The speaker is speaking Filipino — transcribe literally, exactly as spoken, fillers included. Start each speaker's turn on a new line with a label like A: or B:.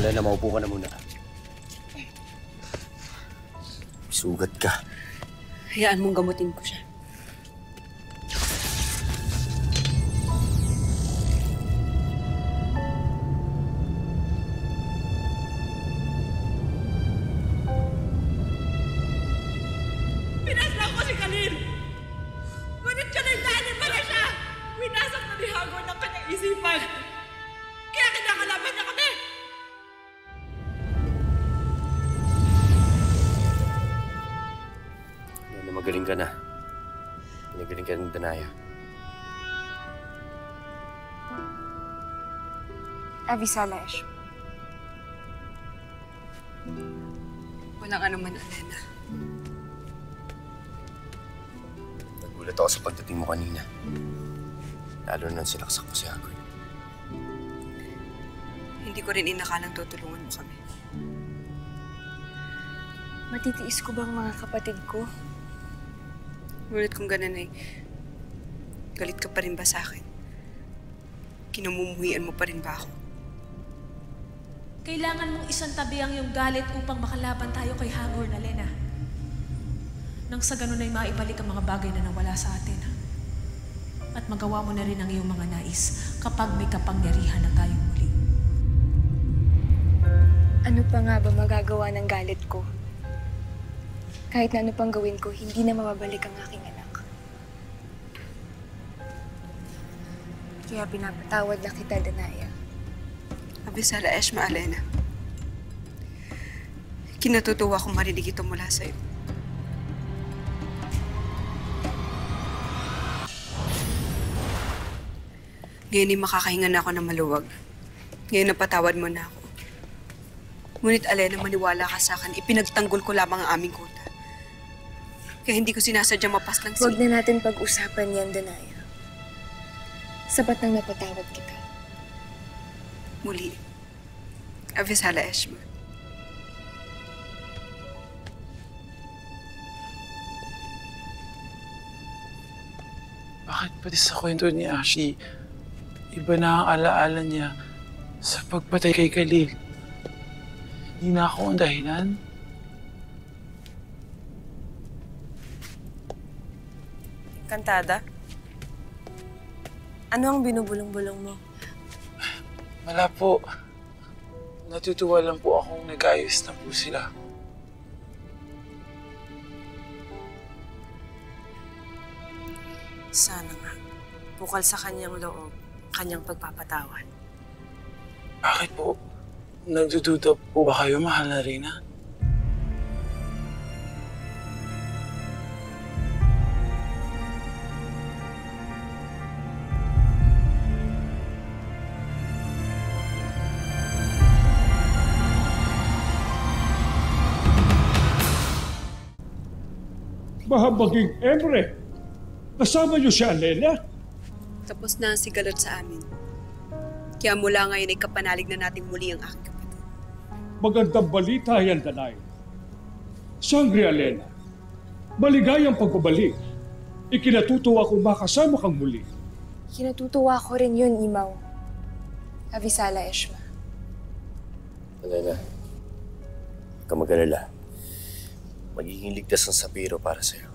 A: Alena, maupo ka na muna. Sugat ka.
B: Hayaan mong gamutin ko siya.
C: Pinaslang ko si Khalil! Ngunit siya nang daan niya pala siya! Winasak na ni Hagor ng kanyang isipan! Kaya kinakalaban niya kami!
A: Alena, magaling ka na. Magaling ka ng Danaya.
D: Avisala, Esho.
B: Walang anuman, Alena.
A: Nagulat ako sa pagdating mo kanina. Lalo na nang sinaksak mo si Hagor.
B: Hindi ko rin inakalang tutulungan mo kami.
D: Matitiis ko bang mga kapatid ko?
B: Ngunit kung ganun ay, galit ka pa rin ba sa akin? Kinamumuhian mo pa rin ba ako?
C: Kailangan mong isang tabi ang iyong galit upang makalaban tayo kay Hagor, Alena. Nang sa ganun ay maibalik ang mga bagay na nawala sa atin. At magawa mo na rin ang iyong mga nais kapag may kapangyarihan na tayong muli.
D: Ano pa nga ba magagawa ng galit ko? Kahit na ano pang gawin ko, hindi na mababalik ang aking anak. Kaya pinapatawad na kita, Danaya.
B: Avisala, Eshma, Alena. Kinatutuwa kong marinig ito mula sa'yo. Ngayon ay makakahinga na ako ng maluwag. Ngayon napatawad mo na ako. Ngunit, Alena, maniwala ka sa akin, ipinagtanggol ko lamang ang aming kuta. Kaya hindi ko sinasadya mapaslang si...
D: Huwag na natin pag-usapan yan, Danaya. Sapat nang napatawad kita.
B: Muli, Avisala, Eshma.
E: Bakit pati sa kwento ni Ashley, iba na ang alaala niya sa pagpatay kay Khalil? Hindi na ako ang dahilan?
D: Kantada? Ano ang binubulong-bulong mo?
E: Wala po. Natutuwa lang po akong nag-ayos na po sila.
D: Sana nga. Bukal sa kanyang loob, kanyang pagpapatawad.
E: Bakit po? Nagdududa po ba kayo, mahal na Reyna?
F: Mahabaging Emre, kasama niyo si Alena?
B: Tapos na ang sigalot sa amin. Kaya mula ngayon ay kapanalig na natin muli ang aking kapatid.
F: Magandang balita yan, Danay. Sangre, Alena, maligayang pagbabalik. Ikinatutuwa kong makasama kang muli.
D: Kinatutuwa ko rin yun, Imaw. Avisala, Eshma.
A: Alena, huwag ka mag-alala. Magiging ligtas ang sapiro para sa'yo.